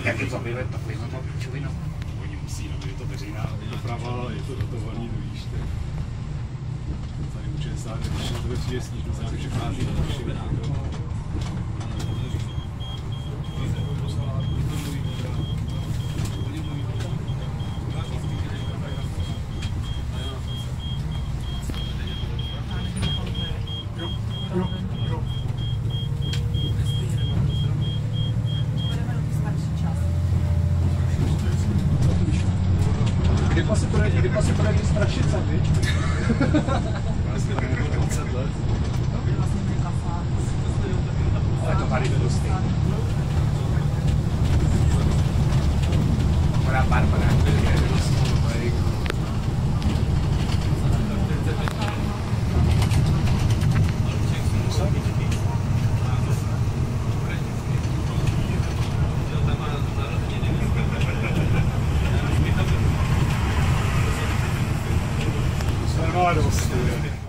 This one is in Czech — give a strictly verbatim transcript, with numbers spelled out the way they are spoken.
Jak je zabili takovýhle pičovinou? Oni musí, no, je to veřejná doprava, je to dotovaný, no víš, ty. Tady u šedesát, když to bude přijde sníž, to se přechází na naši vědí. Kdyby si projeli Strašice, viď? dvacet let. Ale to tady jde dost. Akorát Barbara, který je dost. Dost.